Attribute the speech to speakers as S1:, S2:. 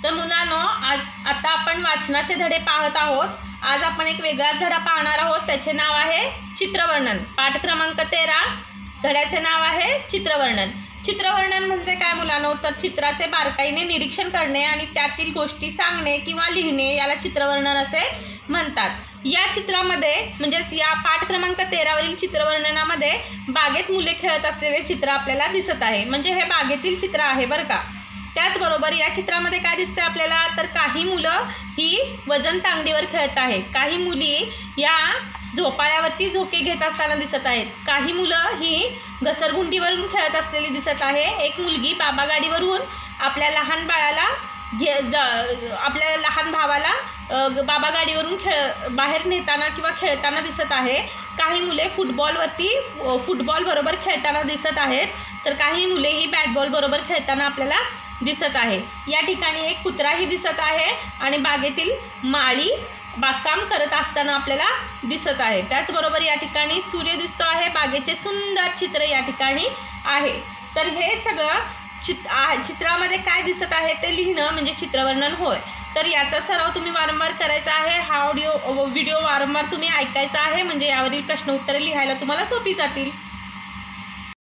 S1: तर मुलांनो, आता आपण वाचनाचे धडे पाहत आहोत। आज आपण एक वेगळाच धडा पाहणार आहोत, त्याचे नाव आहे चित्रवर्णन। पाठ क्रमांक 13, धड्याचे नाव आहे चित्रवर्णन। चित्रवर्णन म्हणजे काय मुलांनो, तर चित्राचे बारकाईने निरीक्षण करणे आणि त्यातील गोष्टी सांगणे किंवा लिहिणे याला चित्रवर्णन असे म्हणतात। या चित्रामध्ये म्हणजेच या पाठ क्रमांक 13 वरील चित्रवर्णनामध्ये बागेत मुले खेळत असलेले चित्र आपल्याला दिसत आहे। म्हणजे हे बागेतील चित्र आहे बरं का। त्याचबरोबर या चित्रामध्ये काय दिसते आपल्याला, तर काही मुलं ही वजन तांगडीवर खेळत आहेत, काही मुली या झोपाळ्यावरती झोके घेत असताना दिसत आहेत, काही मुलं ही घसरगुंडीवरून खेळत असलेली दिसत आहे, एक मुलगी बाबा गाडीवरून आपल्या लहान बाळाला आपल्या लहान भावाला बाबा गाडीवरून बाहेर नेताना किंवा खेळताना दिसत आहे, काही मुले फुटबॉल बरोबर खेळताना दिसत आहेत, तर काही मुले ही बॅटबॉल बरोबर खेळताना आपल्याला दिसत आहे। या ठिकाणी एक कुत्राही दिसत आहे आणि बागेतील माळी बागकाम करत असताना आपल्याला दिसत आहे। त्याचबरोबर या ठिकाणी सूर्य दिसतो आहे, बागेचे सुंदर चित्र या ठिकाणी आहे। तर हे सगळं चित्रामध्ये काय दिसत आहे ते लिहिणं म्हणजे चित्रवर्णन होय। तर याचा सराव तुम्ही वारंवार करायचा आहे। हा व्हिडिओ वारंवार तुम्ही ऐकायचा आहे, म्हणजे यावरील प्रश्न उत्तरे लिहायला तुम्हाला सोपी जातील।